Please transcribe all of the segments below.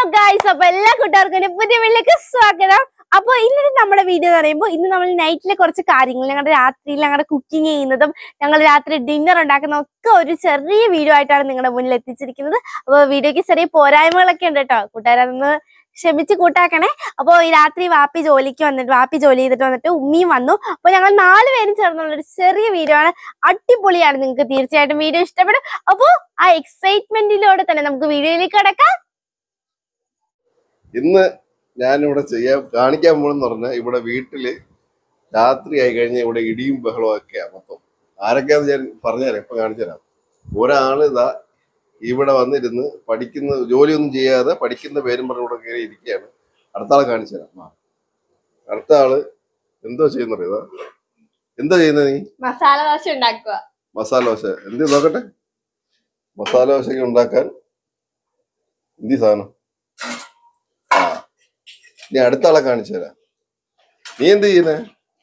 Hello guys, അപ്പൊ എല്ലാ കൂട്ടുകാർക്കും പുതിയ വീട്ടിലേക്ക് സ്വാഗതം. അപ്പൊ ഇന്നത്തെ നമ്മുടെ വീഡിയോ എന്ന് പറയുമ്പോൾ ഇന്ന് നമ്മൾ നൈറ്റിലെ കുറച്ച് കാര്യങ്ങൾ, ഞങ്ങളുടെ രാത്രിയിൽ ഞങ്ങളുടെ കുക്കിംഗ് ചെയ്യുന്നതും ഞങ്ങൾ രാത്രി ഡിന്നർ ഉണ്ടാക്കുന്ന ഒക്കെ ഒരു ചെറിയ വീഡിയോ ആയിട്ടാണ് നിങ്ങളുടെ മുന്നിൽ എത്തിച്ചിരിക്കുന്നത്. അപ്പൊ വീഡിയോക്ക് ചെറിയ പോരായ്മകളൊക്കെ ഉണ്ട് കേട്ടോ, കൂട്ടുകാരൊന്ന് ക്ഷമിച്ച് കൂട്ടാക്കണേ. അപ്പൊ ഈ രാത്രി വാപ്പി ജോലി ചെയ്തിട്ട് വന്നിട്ട് ഉമ്മിയും വന്നു. അപ്പൊ ഞങ്ങൾ 4 പേരും ചേർന്നുള്ള ഒരു ചെറിയ വീഡിയോ ആണ്. അടിപൊളിയാണ്, നിങ്ങൾക്ക് തീർച്ചയായിട്ടും വീഡിയോ ഇഷ്ടപ്പെടും. അപ്പൊ ആ എക്സൈറ്റ്മെന്റിലൂടെ തന്നെ നമുക്ക് വീഡിയോയിലേക്ക് കിടക്കാം. ഇന്ന് ഞാനിവിടെ കാണിക്കാൻ പോണെന്ന് പറഞ്ഞാൽ ഇവിടെ വീട്ടില് രാത്രി ആയി കഴിഞ്ഞാൽ ഇവിടെ ഇടിയും ബഹളവും ഒക്കെയാ മൊത്തം. ആരൊക്കെയാന്ന് ഞാൻ പറഞ്ഞുതരാം, ഇപ്പൊ കാണിച്ചു തരാം. ഒരാള് ഇതാ ഇവിടെ വന്നിരുന്ന് പഠിക്കുന്ന, ജോലിയൊന്നും ചെയ്യാതെ പഠിക്കുന്ന പേരും പറഞ്ഞ ഇവിടെ കയറി ഇരിക്കുകയാണ്. അടുത്ത ആളെ കാണിച്ചു തരാം. അടുത്ത ആള് എന്തോ ചെയ്യുന്നറിയാ? എന്താ ചെയ്യുന്നത് നീ? മസാല ദോശ ഉണ്ടാക്കുക. മസാല ദോശ എന്ത് നോക്കട്ടെ. മസാല ദോശക്ക് ഉണ്ടാക്കാൻ എന്തി സാധനം? നീ അടുത്ത ആളെ കാണിച്ചു തരാം. നീ എന്ത് ചെയ്യുന്നേ?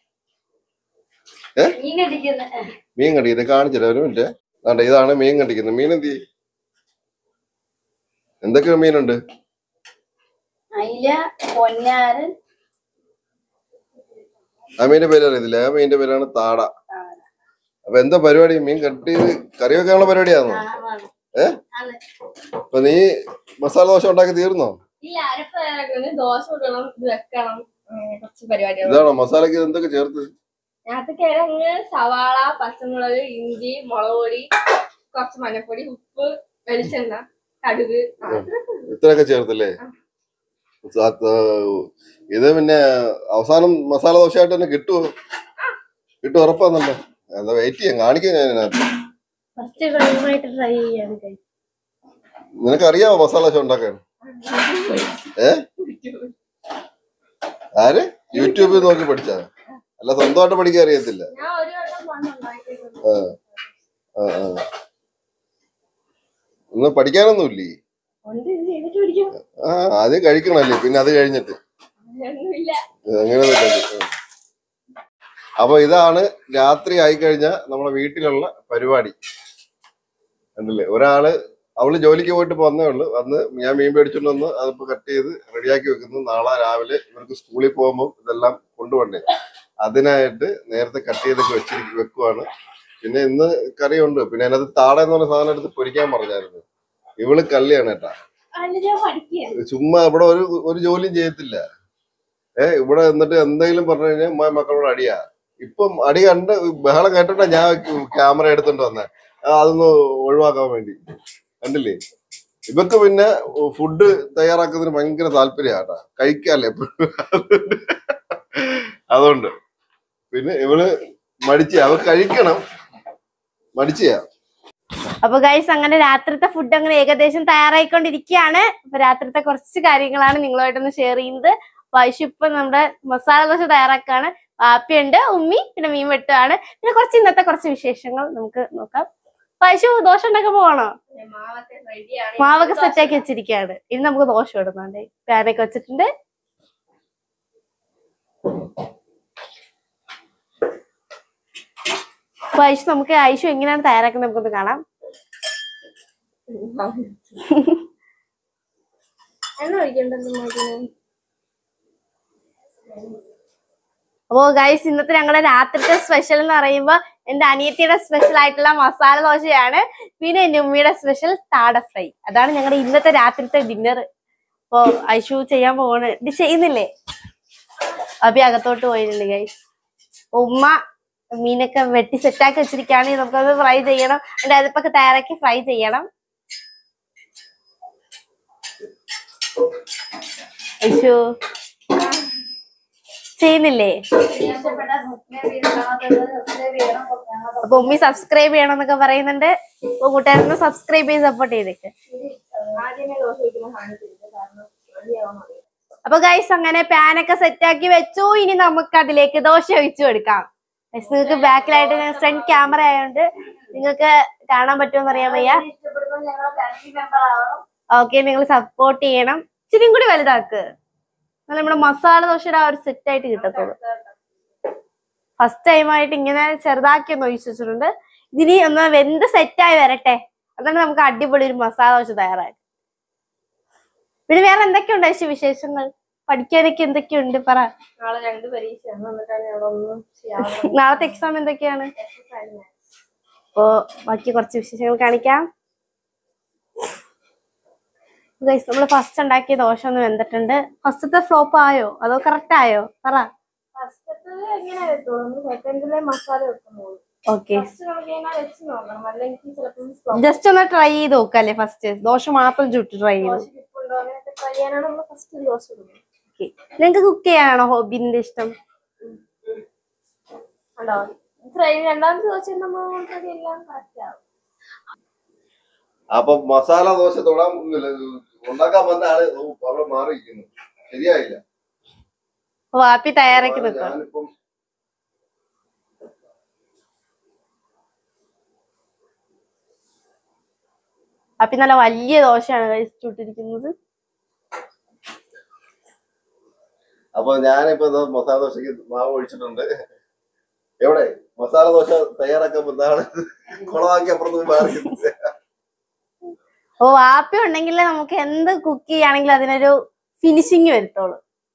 മീൻ കണ്ടിക്കുന്നത് കാണിച്ചു തരാം. ഒരു മിനിറ്റ്. ആണ്ടെ, ഇതാണ് മീൻ കണ്ടിക്കുന്നത്. മീൻ എന്ത് ചെയ്യും? എന്തൊക്കെ മീനുണ്ട്? ആ മീനിന്റെ പേര് അറിയത്തില്ല. ആ മീനിന്റെ പേരാണ് താട. അപ്പൊ എന്താ പരിപാടി? മീൻ കട്ട് ചെയ്ത് കറി വെക്കാനുള്ള പരിപാടിയാണോ? അപ്പൊ നീ മസാല ദോശ ഉണ്ടാക്കി തീർന്നോ? ഇതാണോ മസാലക്ക് എന്തൊക്കെ ചേർത്ത്? കിഴങ്ങ്, സവാള, പച്ചമുളക്, ഇഞ്ചി, മുളക് പൊടി, കുറച്ച് മഞ്ഞപ്പൊടി, ഉപ്പ്, വെളിച്ചെണ്ണ, കടുക്, ഇത്രയൊക്കെ ചേർത്തല്ലേ? ഇത് പിന്നെ അവസാനം മസാല ദോശയായിട്ട് തന്നെ കിട്ടുമോ? കിട്ടും, ഉറപ്പാന്നല്ലോ. എന്താ വെയിറ്റ് ചെയ്യാൻ കാണിക്കാൻ ഞാൻ ഇതിനകത്ത്. നിനക്കറിയാമോ മസാല ദോശ ഉണ്ടാക്കാൻ? ആര്? യൂട്യൂബിൽ നോക്കി പഠിച്ചാ? അല്ല, സ്വന്തമായിട്ട് പഠിക്കാൻ അറിയത്തില്ല. ഒന്നും പഠിക്കാനൊന്നുമില്ലേ? ആദ്യം കഴിക്കണല്ലേ, പിന്നെ അത് കഴിഞ്ഞിട്ട് അങ്ങനെ. അപ്പൊ ഇതാണ് രാത്രി ആയിക്കഴിഞ്ഞ നമ്മുടെ വീട്ടിലുള്ള പരിപാടി. കണ്ടില്ലേ? അവള് ജോലിക്ക് പോയിട്ട് വന്നേ ഉള്ളു. വന്ന് ഞാൻ മീൻ മേടിച്ചോണ്ട് വന്ന് അതിപ്പോ കട്ട് ചെയ്ത് റെഡിയാക്കി വെക്കുന്നു. നാളെ രാവിലെ ഇവർക്ക് സ്കൂളിൽ പോകുമ്പോൾ ഇതെല്ലാം കൊണ്ടുപോണ്ടേ, അതിനായിട്ട് നേരത്തെ കട്ട് ചെയ്തൊക്കെ വെക്കുവാണ്. പിന്നെ ഇന്ന് കറിയുണ്ട്. പിന്നെ അതിനകത്ത് താട എന്ന് പറഞ്ഞ സാധനം എടുത്ത് പൊരിക്കാൻ പറഞ്ഞായിരുന്നു. ഇവള് കല്ലിയാണ് കേട്ടാ. ചുമ്മാ ഇവിടെ ഒരു ജോലിയും ചെയ്യത്തില്ല. ഇവിടെ എന്നിട്ട് എന്തെങ്കിലും പറഞ്ഞു കഴിഞ്ഞാൽ മക്കളോട് അടിയാ. ഇപ്പം അടി കണ്ട് ബഹളം കേട്ടിട്ടാ ഞാൻ ക്യാമറ എടുത്തോണ്ട് വന്നേ, അതൊന്ന് ഒഴിവാക്കാൻ വേണ്ടി. കണ്ടില്ലേ? ഇവക്ക് പിന്നെ ഫുഡ് തയ്യാറാക്കുന്നതിന് ഭയങ്കര താല്പര്യമാട്ടാ, കഴിക്കാല്ലേ എപ്പോഴും. അതുകൊണ്ട് പിന്നെ ഇവള് അവക്ക് കഴിക്കണം, മടിച്ചാ. അപ്പൊ ഗൈസ്, അങ്ങനെ രാത്രിത്തെ ഫുഡ് അങ്ങനെ ഏകദേശം തയ്യാറായിക്കൊണ്ടിരിക്കുകയാണ്. അപ്പൊ രാത്രിത്തെ കുറച്ച് കാര്യങ്ങളാണ് നിങ്ങളുമായിട്ടൊന്ന് ഷെയർ ചെയ്യുന്നത്. വൈഷു ഇപ്പൊ നമ്മുടെ മസാല ദോശ തയ്യാറാക്കാണ്. വാപ്പിയുണ്ട്, ഉമ്മി പിന്നെ മീൻ വെട്ടുകയാണ്. പിന്നെ ഇന്നത്തെ കുറച്ച് വിശേഷങ്ങൾ നമുക്ക് നോക്കാം. വൈഷു, ദോശ ഉണ്ടാക്കാൻ പോവാണോ? മാവൊക്കെ സെറ്റാക്കി വെച്ചിരിക്കുകയാണ്. ഇനി നമുക്ക് ദോശ ഇടുന്നുണ്ട്. പാനൊക്കെ വെച്ചിട്ടുണ്ട്. ഐഷു, നമുക്ക് ഐഷു എങ്ങനെയാണ് തയ്യാറാക്കുന്നത് നമുക്കൊന്ന് കാണാം. അപ്പോ ഗൈസ്, ഇന്നത്തെ ഞങ്ങളുടെ രാത്രിത്തെ സ്പെഷ്യൽ എന്ന് പറയുമ്പോ എന്റെ അനിയത്തിയുടെ സ്പെഷ്യൽ ആയിട്ടുള്ള മസാല ദോശയാണ്. പിന്നെ എന്റെ ഉമ്മയുടെ സ്പെഷ്യൽ താട ഫ്രൈ. അതാണ് ഞങ്ങളുടെ ഇന്നത്തെ രാത്രിത്തെ ഡിന്നർ. അപ്പൊ ഐഷു ചെയ്യാൻ പോവാണ്. ഇത് ചെയ്യുന്നില്ലേ? അഭി അകത്തോട്ട് പോയിട്ടുണ്ട് ഗൈസ്. ഉമ്മ മീനൊക്കെ വെട്ടി സെറ്റാക്കി വെച്ചിരിക്കുകയാണ്. നമുക്കത് ഫ്രൈ ചെയ്യണം. അതിന്റെ അതിപ്പൊക്കെ തയ്യാറാക്കി ഫ്രൈ ചെയ്യണം. ഐഷു ചെയ്യുന്നില്ലേ? അപ്പൊ ഉമ്മി സബ്സ്ക്രൈബ് ചെയ്യണം എന്നൊക്കെ പറയുന്നുണ്ട്. അപ്പൊ കൂട്ടുകാരൊന്ന് സബ്സ്ക്രൈബ് ചെയ്ത് സപ്പോർട്ട് ചെയ്തേക്ക്. അപ്പൊ ഗൈസ്, അങ്ങനെ പാനൊക്കെ സെറ്റാക്കി വെച്ചു. ഇനി നമുക്ക് അതിലേക്ക് ദോശ ഒഴിച്ചു കൊടുക്കാം. നിങ്ങൾക്ക് ബാക്കിലായിട്ട് ഫ്രണ്ട് ക്യാമറ ആയതുകൊണ്ട് നിങ്ങൾക്ക് കാണാൻ പറ്റുമെന്ന് അറിയാൻ വയ്യ. ഓക്കെ, നിങ്ങൾ സപ്പോർട്ട് ചെയ്യണം. ഇച്ചിരിയും കൂടി വലുതാക്ക്. നമ്മുടെ മസാല ദോശയുടെ ആ ഒരു സെറ്റ് ആയിട്ട് കിട്ടത്തുള്ളൂ. ഫസ്റ്റ് ടൈം ആയിട്ട് ഇങ്ങനെ ചെറുതാക്കി ഒന്ന് ഒഴിച്ചു വെച്ചിട്ടുണ്ട്. ഇതിനി ഒന്ന് വെന്ത് സെറ്റായി വരട്ടെ, അതാണ് നമുക്ക് അടിപൊളി ഒരു മസാല ദോശ തയ്യാറായി. പിന്നെ വേറെ എന്തൊക്കെയുണ്ട് ചേച്ചി വിശേഷങ്ങൾ? പഠിക്കാനൊക്കെ എന്തൊക്കെയുണ്ട് പറ. നാളെ 2 പരീക്ഷയാണ്, എന്നിട്ടാണ് അവിടെ ഒന്നും ചെയ്യാതെ നാളത്തെ എക്സാം എന്തൊക്കെയാണ്? അപ്പോ ബാക്കി കുറച്ച് വിശേഷങ്ങൾ കാണിക്കാം. നമ്മള് ഫസ്റ്റ് ഉണ്ടാക്കിയ ദോശ ഒന്ന് വെന്തിട്ടുണ്ട്. ഫസ്റ്റത്തെ ഫ്ലോപ്പ് ആയോ അതോ കറക്റ്റ് ആയോ പറ. ഫസ്റ്റത്തില് എങ്ങനെ വെക്കുള്ളൂ, സെക്കൻഡിലെ മസാല വെക്കുന്നുള്ളൂ. ഓക്കെ, ഫസ്റ്റ് നമുക്ക് ഇങ്ങനെ വെച്ച് നോക്കണം, അല്ലെങ്കിൽ ചിലപ്പോൾ ജസ്റ്റ് ഒന്ന് ട്രൈ ചെയ്ത് നോക്കല്ലേ. ഫസ്റ്റ് ദോശ മാത്രം ചുട്ട് ട്രൈ ചെയ്തു. ദോശ കിട്ടുണ്ടോ അങ്ങനെയൊക്കെ ട്രൈ ചെയ്യാനാണ് നമ്മൾ ഫസ്റ്റ് ദോശ ഇടുന്നത്. നിങ്ങക്ക് കുക്ക് ചെയ്യാനാണോ ഹോബിന്റെ ഇഷ്ടം? ഉണ്ടോ രണ്ടാമത്തെ ദോശ നമ്മൾ എല്ലാം കറക്റ്റ് ആവും. അപ്പൊ മസാല ദോശ തൊടാൻ ഉണ്ടാക്കാൻ വന്ന ആള് അവിടെ മാറിയിരിക്കുന്നു, ശരിയായില്ല. വാപ്പി തയ്യാറാക്കി നിൽക്കാം. ഞാനിപ്പം വാപ്പി നല്ല വലിയ ദോശയാണ് ചുട്ടിരിക്കുന്നത്. അപ്പൊ ഞാനിപ്പോ മസാല ദോശക്ക് മാവ് ഒഴിച്ചിട്ടുണ്ട്. എവിടെ മസാല ദോശ തയ്യാറാക്കാൻ വന്ന ആള് കുളമാക്കി അപ്പുറത്ത് മാറി. അപ്പൊ വാപ്പി ഉണ്ടെങ്കിലേ നമുക്ക് എന്ത് കുക്ക് ചെയ്യുകയാണെങ്കിലും അതിനൊരു ഫിനിഷിങ് വരുത്തോളൂ.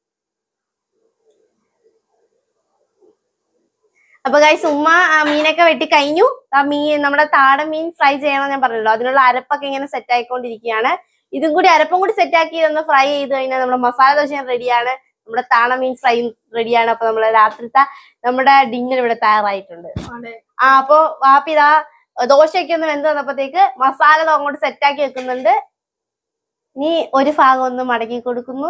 അപ്പൊ ഗൈസ് ഉമ്മ മീനൊക്കെ വെട്ടി കഴിഞ്ഞു. ആ നമ്മുടെ താടൻ മീൻ ഫ്രൈ ചെയ്യണം ഞാൻ പറഞ്ഞല്ലോ. അതിനുള്ള അരപ്പൊക്കെ ഇങ്ങനെ സെറ്റ് ആയിക്കൊണ്ടിരിക്കുകയാണ്. ഇതും കൂടി അരപ്പും കൂടി സെറ്റ് ആക്കി ഒന്ന് ഫ്രൈ ചെയ്ത് കഴിഞ്ഞാൽ നമ്മുടെ മസാല ദോശ റെഡിയാണ്, നമ്മുടെ താണ മീൻ ഫ്രൈ റെഡിയാണ്. അപ്പൊ നമ്മുടെ രാത്രിത്തെ നമ്മുടെ ഡിന്നർ ഇവിടെ തയ്യാറായിട്ടുണ്ട്. അപ്പൊ വാപ്പി ഇതാ ദോശയൊക്കെ ഒന്ന് വെന്ത് വന്നപ്പോഴത്തേക്ക് മസാല അങ്ങോട്ട് സെറ്റ് ആക്കി വെക്കുന്നുണ്ട്. ഇനി ഒരു ഭാഗം ഒന്ന് മടക്കി കൊടുക്കുന്നു.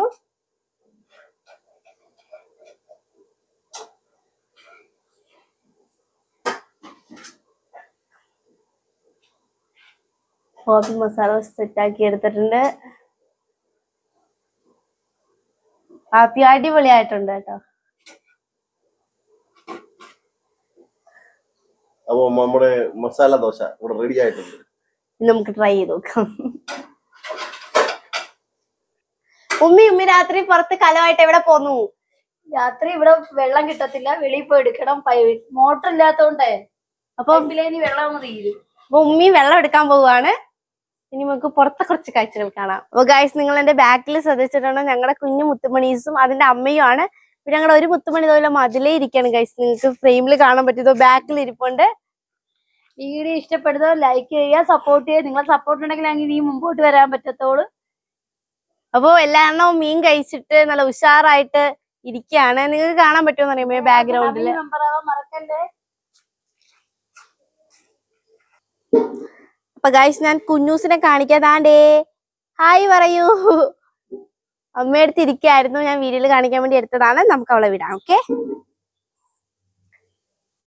ഹോബി മസാല സെറ്റ് ആക്കി എടുത്തിട്ടുണ്ട്. ഹാപ്പി അടിപൊളിയായിട്ടുണ്ട് കേട്ടോ. അപ്പൊ നമ്മുടെ മസാല ദോശ ഇവിടെ റെഡി ആയിട്ടുണ്ട്. നമുക്ക് ട്രൈ ചെയ്ത് നോക്കാം. ഉമ്മി രാത്രി പുറത്ത് കലമായിട്ട് എവിടെ പോന്നു? രാത്രി ഇവിടെ വെള്ളം കിട്ടത്തില്ല, വെളിയിൽ പോയി എടുക്കണം. മോട്ടർ ഇല്ലാത്തോണ്ടേ അപ്പൊ വെള്ളം തീരും. അപ്പൊ ഉമ്മി വെള്ളം എടുക്കാൻ പോവുകയാണ്. ഇനി നമുക്ക് പുറത്തെ കുറച്ച് കാഴ്ചകൾ കാണാം. അപ്പൊ ഗൈസ് നിങ്ങൾ എന്റെ ബാക്കിൽ ശ്രദ്ധിച്ചിട്ടുണ്ടോ, ഞങ്ങളുടെ കുഞ്ഞു മുത്തുമണീസും അതിന്റെ അമ്മയും ആണ്. പിന്നെ ഞങ്ങളുടെ ഒരു മുത്തുമണി ഇതുപോലെ മതിലേ ഇരിക്കുകയാണ് ഗൈസ്. നിങ്ങൾക്ക് ഫ്രെയിമിൽ കാണാൻ പറ്റിയതോ ബാക്കിൽ ഇരിപ്പുണ്ട്. വീഡിയോ ഇഷ്ടപ്പെടുന്നോ ലൈക്ക് ചെയ്യുക, സപ്പോർട്ട് ചെയ്യുക. നിങ്ങളെ സപ്പോർട്ട് ഉണ്ടെങ്കിൽ അങ്ങനെ ഇനി മുമ്പോട്ട് വരാൻ പറ്റത്തോളൂ. അപ്പൊ എല്ലാവരും മീൻ കഴിച്ചിട്ട് നല്ല ഉഷാറായിട്ട് ഇരിക്കുകയാണ്. നിങ്ങൾക്ക് കാണാൻ പറ്റുമെന്ന് അറിയുമ്പോ ബാക്ക്ഗ്രൗണ്ടില്. മറക്കല്ലേ. അപ്പൊ ഗൈസ് ഞാൻ കുഞ്ഞൂസിനെ കാണിക്കാതാണ്ടേ ഹായ് പറയൂ. അമ്മയടുത്ത് ഇരിക്കായിരുന്നു, ഞാൻ വീഡിയോയിൽ കാണിക്കാൻ വേണ്ടി എടുത്തതാണ്. നമുക്ക് അവളെ വിടാം. ഓക്കെ.